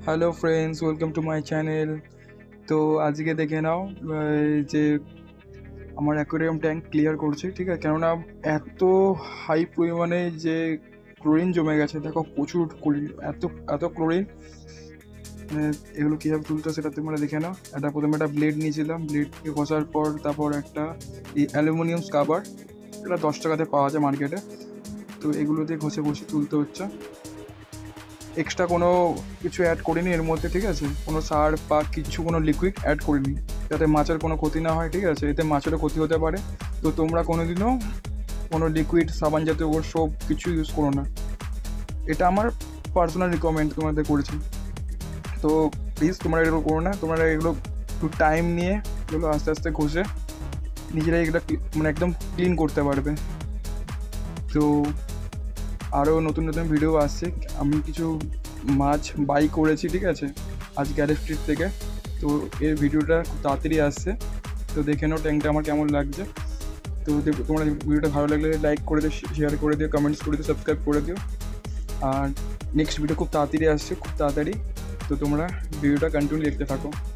Hello friends, welcome to my channel. তো আজকে দেখে নাও যে আমার অ্যাকোয়ারিয়াম ট্যাঙ্ক ক্লিয়ার করছি, ঠিক আছে? কেননা এত হাই পরিমাণে যে ক্লোরিন জমে গেছে, দেখো প্রচুর ক্লোরিন, এত এত ক্লোরিন। এগুলো কীভাবে তুলতে হয় সেটা তোমরা দেখে নাও। প্রথমে একটা ব্লেড নিয়েছিলাম, ব্লেডকে ঘষার পর তারপর একটা এই অ্যালুমিনিয়াম স্কাবার, এটা 10 টাকাতে পাওয়া যায় মার্কেটে। তো এগুলো দিয়ে ঘষে ঘষে তুলতে হচ্ছে। এক্সট্রা কোনো কিছু অ্যাড করিনি এর মধ্যে, ঠিক আছে? কোনো সার বা কিছু কোনো লিকুইড অ্যাড করিনি, যাতে মাছের কোনো ক্ষতি না হয়, ঠিক আছে? এতে মাছেরও ক্ষতি হতে পারে। তো তোমরা কোনোদিনও কোনো লিকুইড, সাবান জাতীয় ওর সব কিছু ইউজ করো না। এটা আমার পার্সোনাল রিকমেন্ড তোমাদের করেছি। তো প্লিজ তোমরা এগুলো করো না। তোমরা এগুলো একটু টাইম নিয়ে এগুলো আস্তে আস্তে ঘষে নিজেরাই এগুলো মানে একদম ক্লিন করতে পারবে। তো আরও নতুন নতুন ভিডিও আসছে। আমি কিছু মাছ বাই করেছি, ঠিক আছে, আজ গ্যারেজ স্ট্রিট থেকে। তো এর ভিডিওটা খুব তাড়াতাড়ি আসছে। তো দেখে নাও ট্যাঙ্কটা আমার কেমন লাগছে। তো তোমরা ভিডিওটা ভালো লাগলে লাইক করে দিও, শেয়ার করে দিও, কমেন্টস করে দিও, সাবস্ক্রাইব করে দিও। আর নেক্সট ভিডিও খুব তাড়াতাড়ি আসছে, খুব তাড়াতাড়ি। তো তোমরা ভিডিওটা কন্টিনিউ দেখতে থাকো।